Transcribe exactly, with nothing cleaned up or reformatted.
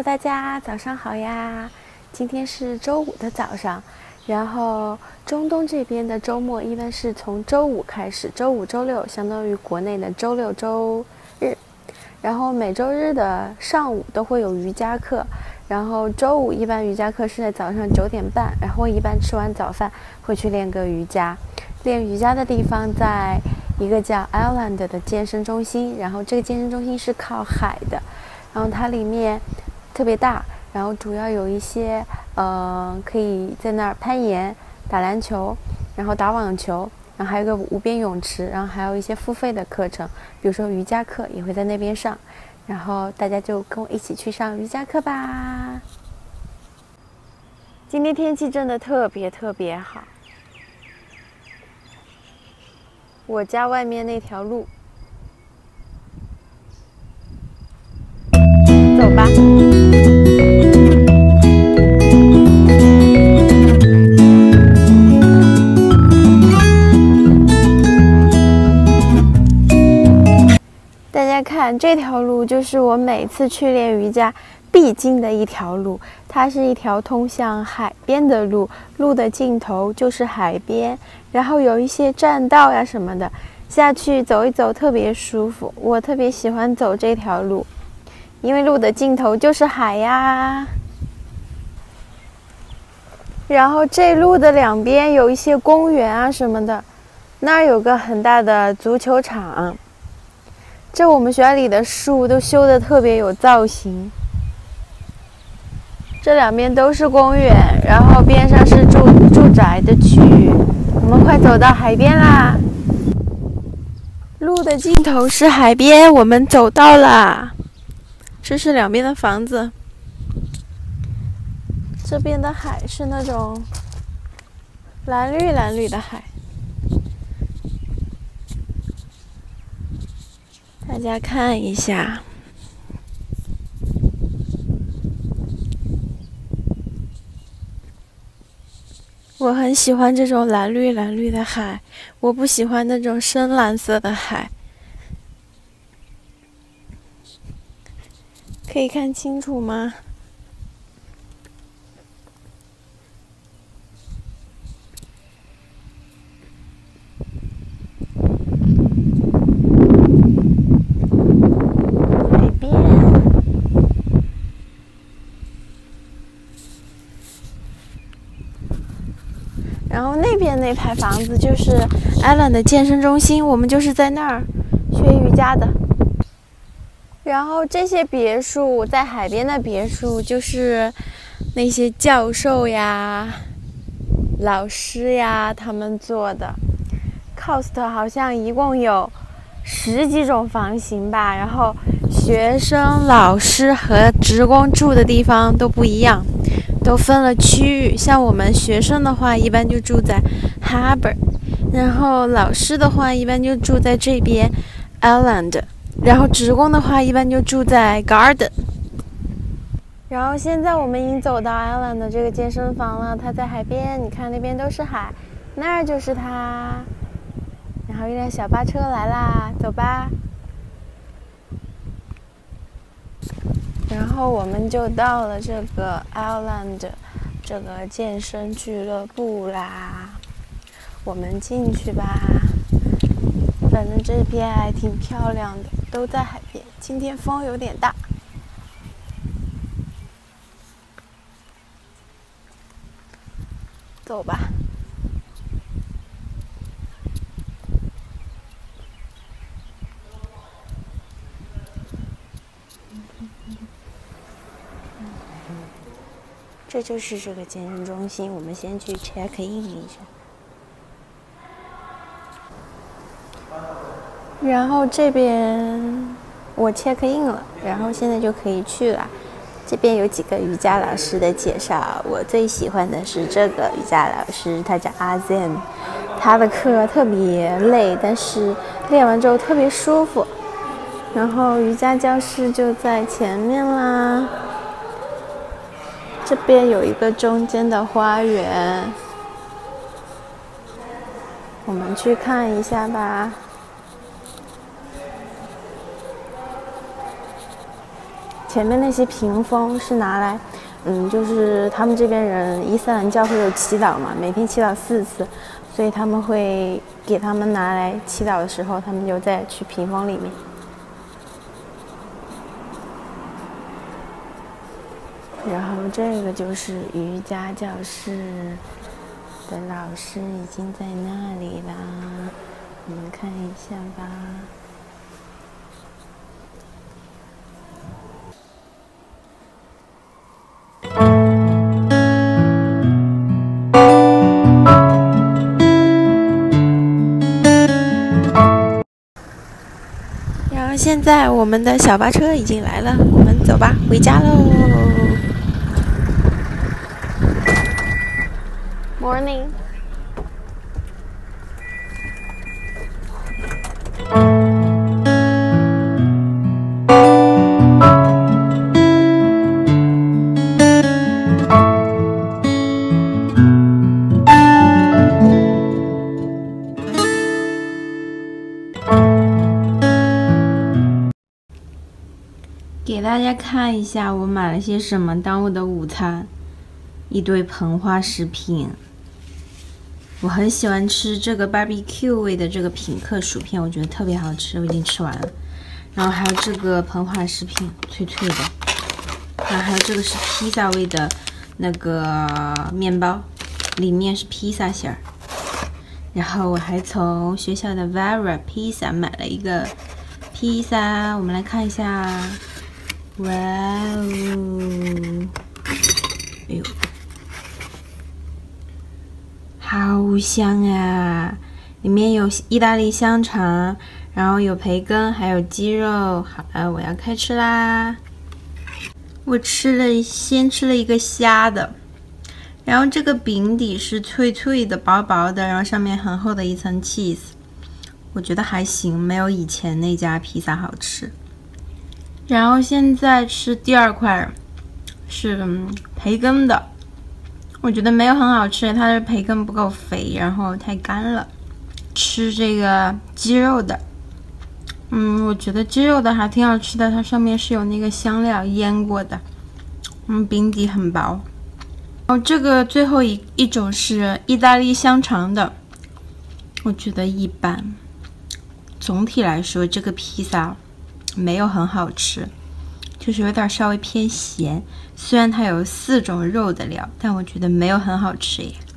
大家早上好呀！今天是周五的早上，然后中东这边的周末一般是从周五开始，周五、周六相当于国内的周六、周日，然后每周日的上午都会有瑜伽课，然后周五一般瑜伽课是在早上九点半，然后一般吃完早饭会去练个瑜伽。练瑜伽的地方在一个叫 Island 的健身中心，然后这个健身中心是靠海的，然后它里面特别大，然后主要有一些呃可以在那儿攀岩、打篮球，然后打网球，然后还有一个无边泳池，然后还有一些付费的课程，比如说瑜伽课也会在那边上，然后大家就跟我一起去上瑜伽课吧。今天天气真的特别特别好，我家外面那条路，走吧。大家看，这条路就是我每次去练瑜伽必经的一条路，它是一条通向海边的路，路的尽头就是海边，然后有一些栈道呀什么的，下去走一走特别舒服。我特别喜欢走这条路，因为路的尽头就是海呀。然后这路的两边有一些公园啊什么的，那儿有个很大的足球场。这我们学校里的树都修得特别有造型。这两边都是公园，然后边上是住住宅的区域。我们快走到海边啦！路的尽头是海边，我们走到啦。这是两边的房子。这边的海是那种蓝绿蓝绿的海。大家看一下。我很喜欢这种蓝绿蓝绿的海，我不喜欢那种深蓝色的海。可以看清楚吗？海边。然后那边那排房子就是 Island 的健身中心，我们就是在那儿学瑜伽的。然后这些别墅，在海边的别墅，就是那些教授呀、老师呀他们做的。Cost 好像一共有十几种房型吧，然后学生、老师和职工住的地方都不一样。都分了区域，像我们学生的话，一般就住在 Harbour， 然后老师的话，一般就住在这边 Island， 然后职工的话，一般就住在 Garden。然后现在我们已经走到 Island 的这个健身房了，它在海边，你看那边都是海，那儿就是它。然后一辆小巴车来啦，走吧。然后我们就到了这个 Island 这个健身俱乐部啦，我们进去吧。反正这边还挺漂亮的，都在海边。今天风有点大。走吧。这就是这个健身中心，我们先去 check in 一下。然后这边我 check in 了，然后现在就可以去了。这边有几个瑜伽老师的介绍，我最喜欢的是这个瑜伽老师，他叫阿 Zen， 他的课特别累，但是练完之后特别舒服。然后瑜伽教室就在前面啦。这边有一个中间的花园，我们去看一下吧。 前面那些屏风是拿来，嗯，就是他们这边人伊斯兰教会有祈祷嘛，每天祈祷四次，所以他们会给他们拿来祈祷的时候，他们就再去屏风里面。然后这个就是瑜伽教室的老师已经在那里啦，我们看一下吧。然后现在我们的小巴车已经来了，我们走吧，回家喽。Morning。给大家看一下我买了些什么当我的午餐，一堆膨化食品。我很喜欢吃这个 barbecue 味的这个品客薯片，我觉得特别好吃，我已经吃完了。然后还有这个膨化食品，脆脆的。然后还有这个是披萨味的那个面包，里面是披萨馅儿。然后我还从学校的 Vera Pizza 买了一个披萨，我们来看一下。哇哦！哎呦！好香啊！里面有意大利香肠，然后有培根，还有鸡肉。好了，我要开吃啦！我吃了，先吃了一个虾的，然后这个饼底是脆脆的、薄薄的，然后上面很厚的一层 cheese， 我觉得还行，没有以前那家披萨好吃。然后现在吃第二块，是、嗯、培根的。我觉得没有很好吃，它的培根不够肥，然后太干了。吃这个鸡肉的，嗯，我觉得鸡肉的还挺好吃的，它上面是有那个香料腌过的，嗯，饼底很薄。然后这个最后一一种是意大利香肠的，我觉得一般。总体来说，这个披萨没有很好吃。就是有点稍微偏咸，虽然它有四种肉的料，但我觉得没有很好吃耶。